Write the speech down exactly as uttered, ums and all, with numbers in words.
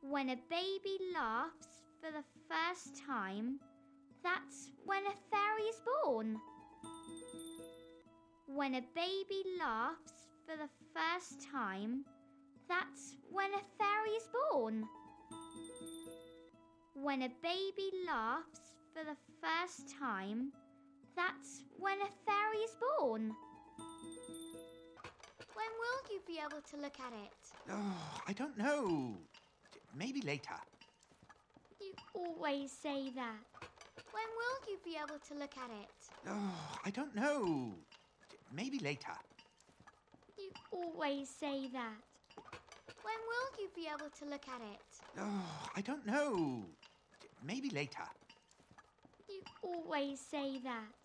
When a baby laughs for the first time, that's when a fairy's born. When a baby laughs for the first time, that's when a fairy's born. When a baby laughs for the first time, that's when a fairy's born. When will you be able to look at it? Oh, I don't know. Maybe later. You always say that. When will you be able to look at it? Oh, I don't know. Maybe later. You always say that. When will you be able to look at it? Oh, I don't know. Maybe later. You always say that.